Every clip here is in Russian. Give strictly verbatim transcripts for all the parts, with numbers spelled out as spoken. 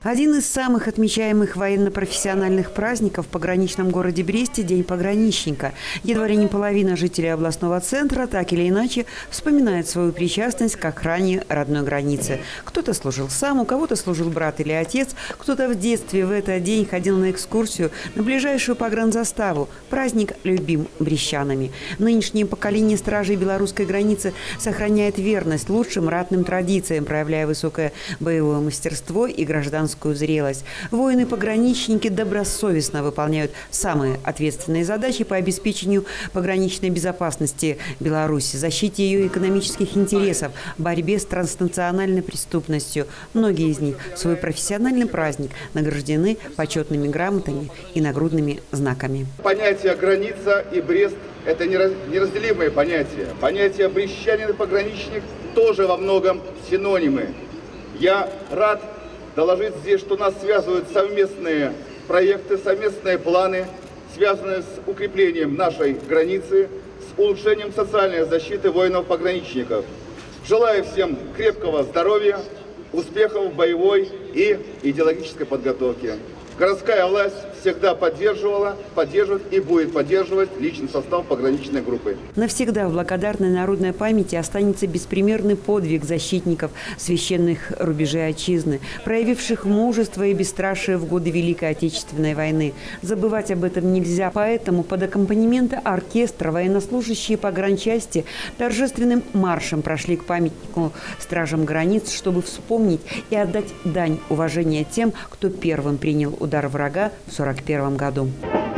Один из самых отмечаемых военно-профессиональных праздников в пограничном городе Бресте – День пограничника. Едва ли не половина жителей областного центра так или иначе вспоминает свою причастность к охране родной границы. Кто-то служил сам, у кого-то служил брат или отец, кто-то в детстве в этот день ходил на экскурсию на ближайшую погранзаставу. Праздник любим брестчанами. Нынешнее поколение стражей белорусской границы сохраняет верность лучшим ратным традициям, проявляя высокое боевое мастерство и гражданскую зрелость. Воины-пограничники добросовестно выполняют самые ответственные задачи по обеспечению пограничной безопасности Беларуси, защите ее экономических интересов, борьбе с транснациональной преступностью. Многие из них в свой профессиональный праздник награждены почетными грамотами и нагрудными знаками. Понятие «граница» и «Брест» – это неразделимые понятия. Понятие «брестчанин» и «пограничник» тоже во многом синонимы. Я рад доложить здесь, что нас связывают совместные проекты, совместные планы, связанные с укреплением нашей границы, с улучшением социальной защиты воинов-пограничников. Желаю всем крепкого здоровья, успехов в боевой и идеологической подготовке. Городская власть всегда поддерживала, поддерживает и будет поддерживать личный состав пограничной группы. Навсегда в благодарной народной памяти останется беспримерный подвиг защитников священных рубежей отчизны, проявивших мужество и бесстрашие в годы Великой Отечественной войны. Забывать об этом нельзя, поэтому под аккомпанемент оркестра военнослужащие погранчасти торжественным маршем прошли к памятнику стражам границ, чтобы вспомнить и отдать дань уважения тем, кто первым принял удар врага в сорок первом году.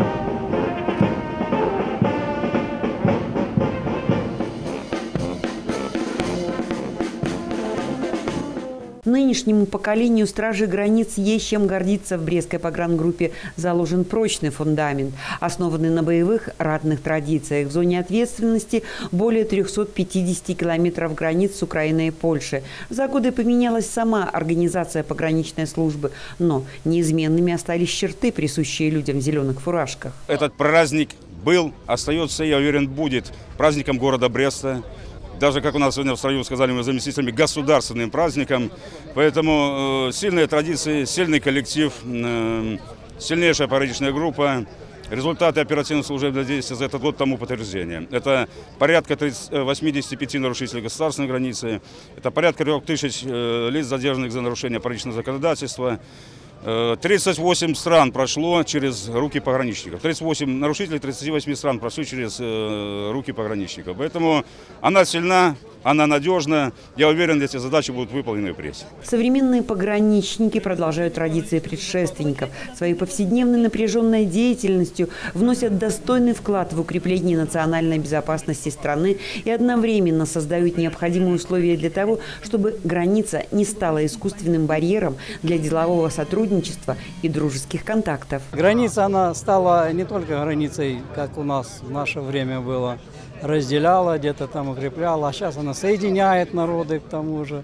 Нынешнему поколению стражей границ есть чем гордиться. В Брестской погрангруппе заложен прочный фундамент, основанный на боевых ратных традициях. В зоне ответственности более трёхсот пятидесяти километров границ с Украиной и Польшей. За годы поменялась сама организация пограничной службы, но неизменными остались черты, присущие людям в зеленых фуражках. Этот праздник был, остается, я уверен, будет праздником города Бреста. Даже, как у нас сегодня в строю сказали мы заместителями, государственным праздником. Поэтому э, сильные традиции, сильный коллектив, э, сильнейшая пограничная группа. Результаты оперативных служебных действий за этот год тому подтверждение. Это порядка восьмидесяти пяти нарушителей государственной границы, это порядка трёх тысяч э, лиц, задержанных за нарушение пограничного законодательства. тридцать восемь стран прошло через руки пограничников. тридцать восемь нарушителей тридцати восьми стран прошли через э, руки пограничников. Поэтому она сильна, она надежна. Я уверен, эти задачи будут выполнены в прессе. Современные пограничники продолжают традиции предшественников. Своей повседневной напряженной деятельностью вносят достойный вклад в укрепление национальной безопасности страны и одновременно создают необходимые условия для того, чтобы граница не стала искусственным барьером для делового сотрудничества и дружеских контактов. Граница, она стала не только границей, как у нас в наше время было, разделяла, где-то там укрепляла, а сейчас она соединяет народы, к тому же.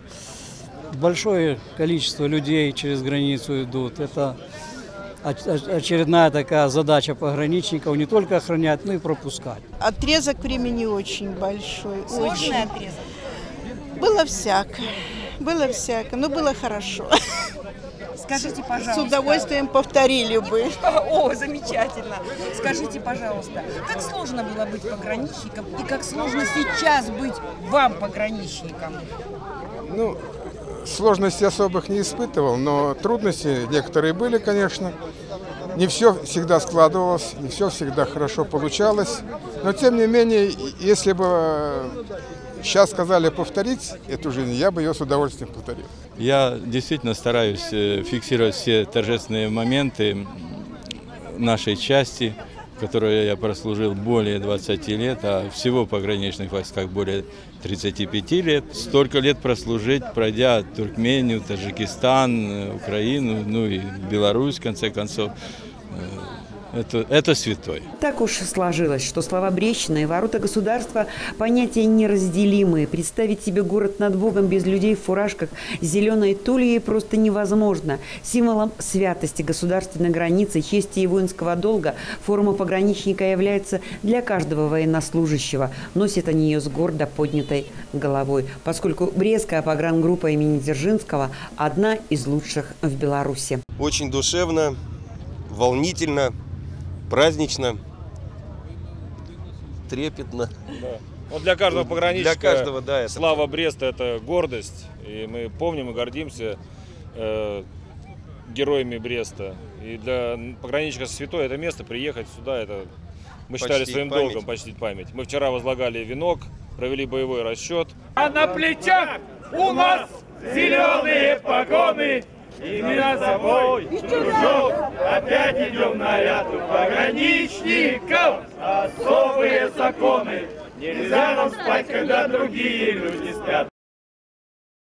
Большое количество людей через границу идут. Это очередная такая задача пограничников, не только охранять, но и пропускать. Отрезок времени очень большой. Сложный очень. отрезок? Было всяко, было всяко, но было хорошо. Скажите, пожалуйста. С удовольствием повторили бы. О, замечательно. Скажите, пожалуйста, как сложно было быть пограничником и как сложно сейчас быть вам пограничником? Ну, сложностей особых не испытывал, но трудности некоторые были, конечно. Не все всегда складывалось, не все всегда хорошо получалось. Но, тем не менее, если бы сейчас сказали повторить эту жизнь, я бы ее с удовольствием повторил. Я действительно стараюсь фиксировать все торжественные моменты нашей части, в которой я прослужил более двадцати лет, а всего в пограничных войсках более тридцати пяти лет. Столько лет прослужить, пройдя Туркмению, Таджикистан, Украину, ну и Беларусь, в конце концов. это, это святое. Так уж сложилось, что слова Брестщины и ворота государства – понятия неразделимые. Представить себе город над Богом без людей в фуражках с зеленой тульей просто невозможно. Символом святости государственной границы, чести и воинского долга форма пограничника является для каждого военнослужащего. Носят они ее с гордо поднятой головой, поскольку Брестская погрангруппа имени Дзержинского – одна из лучших в Беларуси. Очень душевно, волнительно, празднично, трепетно. Да. Вот для каждого пограничника для каждого, да, это слава Бреста – это гордость. И мы помним и гордимся э, героями Бреста. И для пограничника святое это место, приехать сюда, это мы считали почтить своим память. долгом почтить память. Мы вчера возлагали венок, провели боевой расчет. А на плечах у нас зеленые погоны. И мы за собой кружок опять идем на ряд у пограничников. Особые законы. Нельзя нам спать, когда другие люди спят.